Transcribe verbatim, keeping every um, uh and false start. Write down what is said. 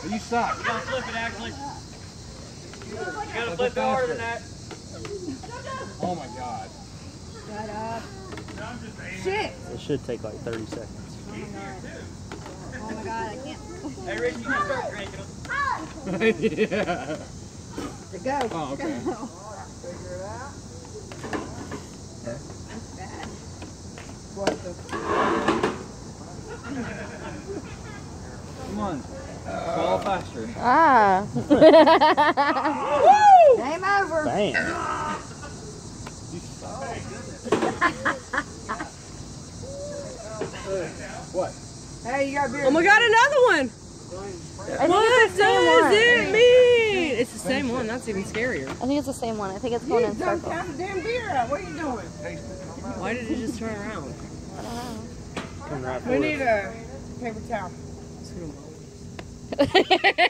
You suck. You gotta flip it, actually. You gotta flip it harder than that. Oh my god. Shut up. Shit. It should take like thirty seconds. Oh my god, I can't. Hey, Rich, you can start drinking them. Yeah. Go. Oh, okay. Go. Figure it out. That's bad. What the? Come on. Fall faster. Ah. Woo! Game over. Bam. You suck. What? Hey, you got beer. Oh my god, another one! I think What it's the same does one. it mean? It's the same one. That's even scarier. I think it's the same one. I think it's going You in done circles. count the damn beer out. What are you doing? Why did it just turn around? I don't know. Come right We for need it. a paper towel. It's gonna